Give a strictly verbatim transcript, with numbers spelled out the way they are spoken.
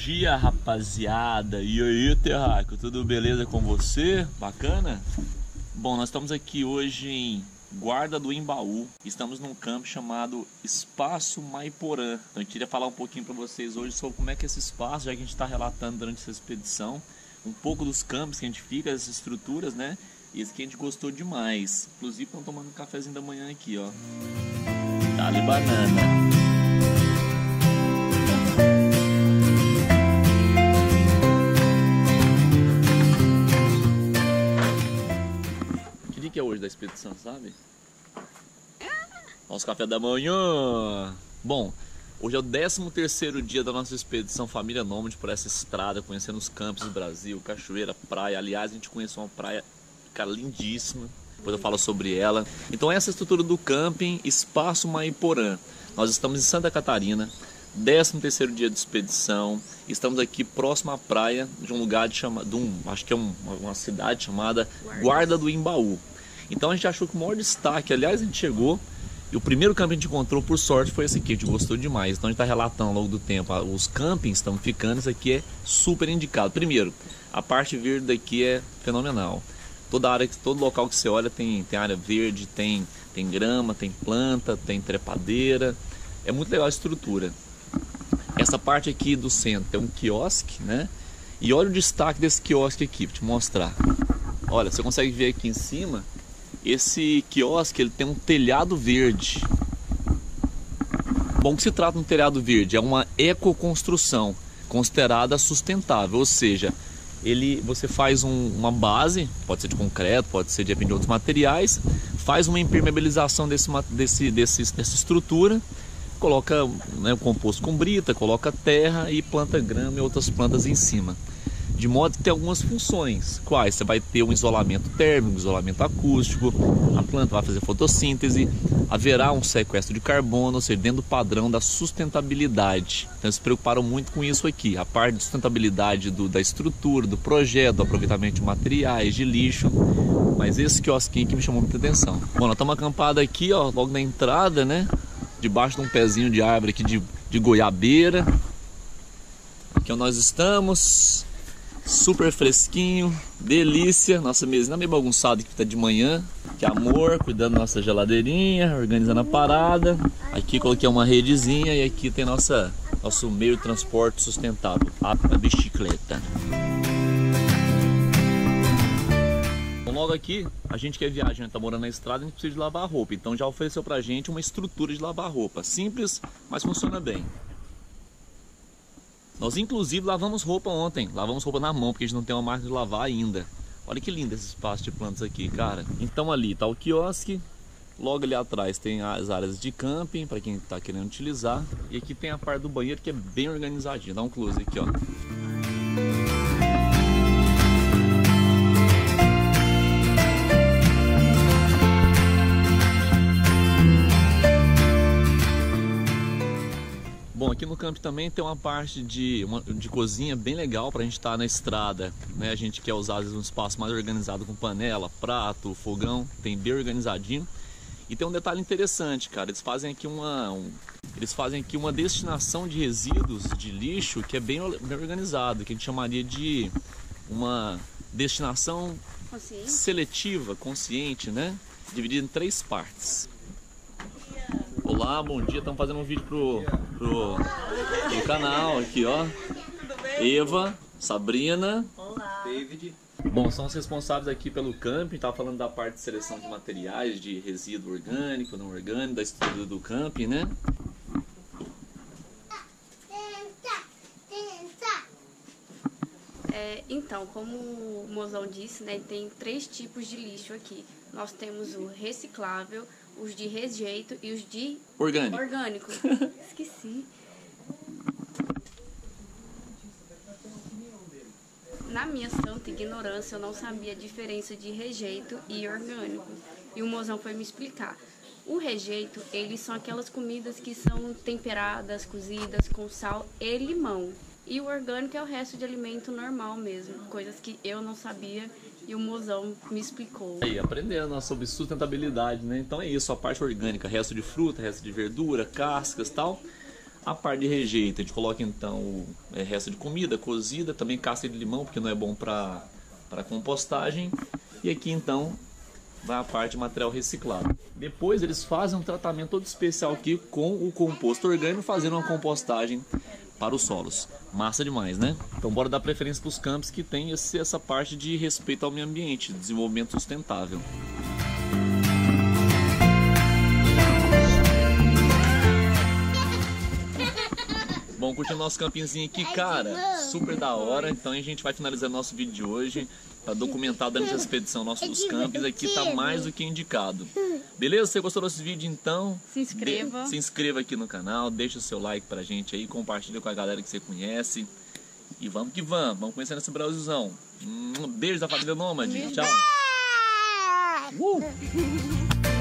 dia, rapaziada. E aí, terráqueo, tudo beleza com você? Bacana? Bom, nós estamos aqui hoje em Guarda do Embaú. Estamos num campo chamado Espaço Maiporã. Então eu queria falar um pouquinho para vocês hoje sobre como é que é esse espaço, já que a gente está relatando durante essa expedição, um pouco dos campos que a gente fica, as estruturas, né? E esse que a gente gostou demais. Inclusive, estamos tomando um cafezinho da manhã aqui, ó. Dá-lhe banana. Que é hoje da expedição, sabe? Nosso café da manhã. Bom, hoje é o décimo terceiro dia da nossa expedição Família Nômade por essa estrada, conhecendo os campos do Brasil, cachoeira, praia. Aliás, a gente conheceu uma praia, cara, lindíssima. Depois eu falo sobre ela. Então essa é a estrutura do camping Espaço Maiporã. Nós estamos em Santa Catarina, décimo terceiro dia de expedição. Estamos aqui próximo à praia de um lugar de chama, de um, acho que é um, uma cidade chamada Guarda do Embaú. Então a gente achou que o maior destaque, aliás, a gente chegou e o primeiro camping que a gente encontrou, por sorte, foi esse aqui, a gente gostou demais. Então a gente está relatando ao longo do tempo, os campings estão ficando, isso aqui é super indicado. Primeiro, a parte verde daqui é fenomenal. Toda área, todo local que você olha tem, tem área verde, tem, tem grama, tem planta, tem trepadeira. É muito legal a estrutura. Essa parte aqui do centro tem um quiosque, né? E olha o destaque desse quiosque aqui, vou te mostrar. Olha, você consegue ver aqui em cima. Esse quiosque ele tem um telhado verde. Bom, o que se trata de um telhado verde? É uma ecoconstrução considerada sustentável, ou seja, ele, você faz um, uma base, pode ser de concreto, pode ser de, de outros materiais, faz uma impermeabilização desse, desse, desse, dessa estrutura, coloca, né, o composto com brita, coloca terra e planta grama e outras plantas em cima. De modo que tem algumas funções, quais? Você vai ter um isolamento térmico, um isolamento acústico, a planta vai fazer fotossíntese, haverá um sequestro de carbono, ou seja, dentro do padrão da sustentabilidade. Então eles se preocuparam muito com isso aqui, a parte de sustentabilidade do, da estrutura, do projeto, do aproveitamento de materiais, de lixo. Mas esse quiosquinho que me chamou muita atenção. Bom, nós estamos acampados aqui, ó, logo na entrada, né? Debaixo de um pezinho de árvore aqui de, de goiabeira. Aqui onde nós estamos. Super fresquinho, delícia. Nossa mesinha meio bagunçada que tá de manhã. Que amor, cuidando da nossa geladeirinha, organizando a parada. Aqui coloquei uma redezinha e aqui tem nossa, nosso meio de transporte sustentável, a bicicleta. Então logo aqui, a gente que é viajante, tá morando na estrada, a gente precisa de lavar roupa. Então já ofereceu pra gente uma estrutura de lavar roupa. Simples, mas funciona bem. Nós inclusive lavamos roupa ontem, lavamos roupa na mão, porque a gente não tem uma máquina de lavar ainda. Olha que lindo esse espaço de plantas aqui, cara. Então ali tá o quiosque, logo ali atrás tem as áreas de camping, para quem tá querendo utilizar. E aqui tem a parte do banheiro que é bem organizadinha, dá um close aqui, ó. Bom, aqui no campo também tem uma parte de, uma, de cozinha bem legal para a gente estar tá na estrada, né? A gente quer usar às vezes um espaço mais organizado com panela, prato, fogão, tem bem organizadinho. E tem um detalhe interessante, cara, eles fazem aqui uma, um, eles fazem aqui uma destinação de resíduos de lixo que é bem, bem organizado, que a gente chamaria de uma destinação consciente. Seletiva, consciente, né? Dividida em três partes. Olá, bom dia, estamos fazendo um vídeo pro, pro, pro canal aqui, ó. Eva, Sabrina. Olá. David. Bom, são os responsáveis aqui pelo camping, tá falando da parte de seleção de materiais, de resíduo orgânico, não orgânico, da estrutura do camping, né? É, então, como o mozão disse, né, tem três tipos de lixo aqui. Nós temos o reciclável, os de rejeito e os de orgânico. orgânico. Esqueci. Na minha santa ignorância, eu não sabia a diferença de rejeito e orgânico. E o mozão foi me explicar. O rejeito, eles são aquelas comidas que são temperadas, cozidas com sal e limão. E o orgânico é o resto de alimento normal mesmo, coisas que eu não sabia e o mozão me explicou. Aí, aprendendo sobre sustentabilidade, né? Então é isso, a parte orgânica, resto de fruta, resto de verdura, cascas e tal. A parte de rejeito, a gente coloca então é, resto de comida cozida, também casca de limão, porque não é bom para para compostagem. E aqui então vai a parte de material reciclado. Depois eles fazem um tratamento todo especial aqui com o composto orgânico, fazendo uma compostagem para os solos. Massa demais, né? Então bora dar preferência para os campos que tem esse, essa parte de respeito ao meio ambiente, desenvolvimento sustentável. Bom, curtindo nosso campinhozinho aqui, cara, super da hora. Então a gente vai finalizando nosso vídeo de hoje para documentar durante essa expedição nosso dos campos. Aqui tá mais do que indicado. Beleza? Se você gostou desse vídeo, então se inscreva. De, se inscreva aqui no canal, deixa o seu like pra gente aí, compartilha com a galera que você conhece. E vamos que vamos, vamos conhecer esse Brasilzão. Um beijo da família Nômade. Tchau. Uh!